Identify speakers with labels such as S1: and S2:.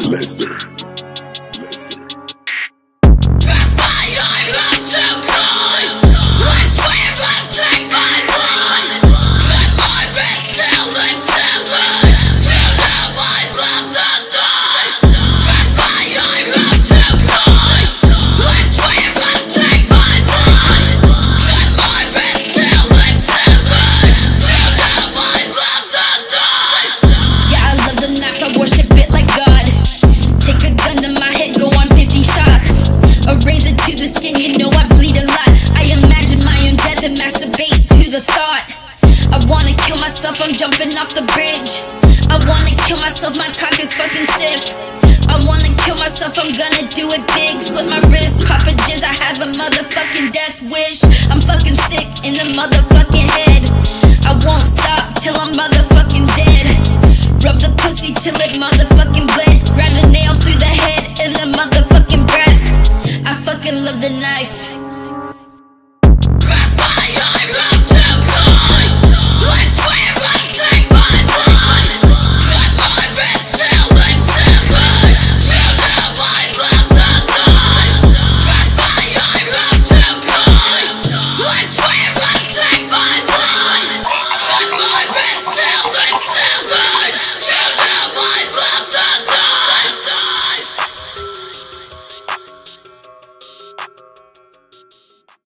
S1: Lester.
S2: I worship it like God. Take a gun to my head, go on 50 shots. A razor to the skin, you know I bleed a lot. I imagine my own death and masturbate to the thought. I wanna kill myself, I'm jumping off the bridge. I wanna kill myself, my cock is fucking stiff. I wanna kill myself, I'm gonna do it big. Slit my wrist, pop a jizz, I have a motherfucking death wish. I'm fucking sick in the motherfucking head. I won't stop till I'm motherfucking dead. Rub the pussy till it motherfucking bled. Grind a nail through the head and the motherfucking breast. I fucking love the knife.